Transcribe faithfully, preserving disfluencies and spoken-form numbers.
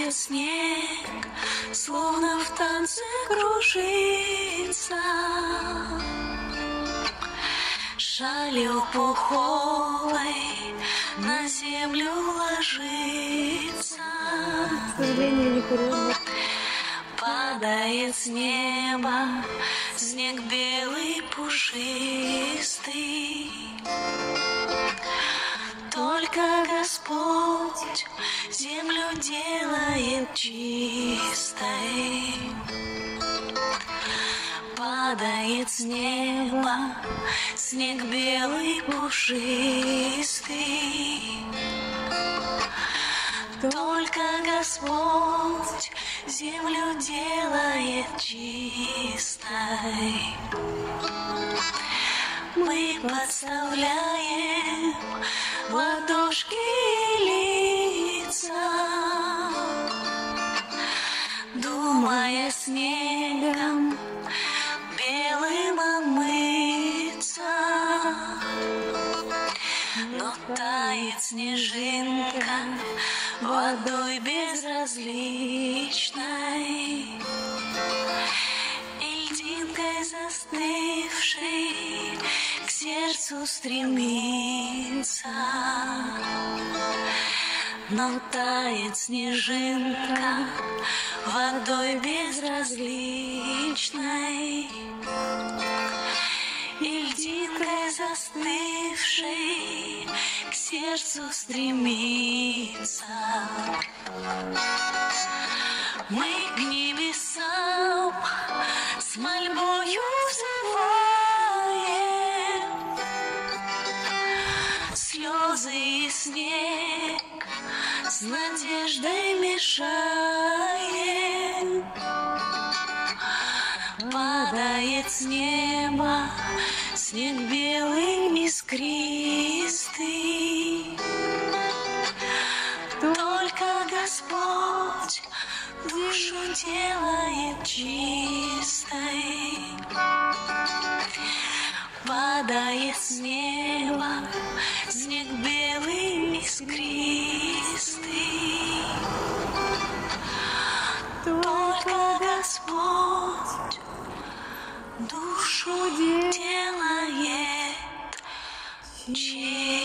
Падает снег, словно в танце кружится, шалью пуховой на землю ложится. К сожалению, не курю. Падает с неба снег белый пушистый. Только Господь землю делает чистой. Падает с неба снег белый пушистый. Только Господь землю делает чистой. Мы подставляем ладошки и лица, думая снегом белым омыться. Но тает снежинка водой безразличной, и льдинкой застывшей к сердцу стремится. Но тает снежинка водой безразличной, и льдинкой застывшей к сердцу стремится. Мы к небесам с мольбою взываем, слезы и снег с надеждой мешаем. Падает с неба снег белый искристый. Только Господь душу делает чистой. Падает с неба снег белый искристый. Только Господь душу делает чистой.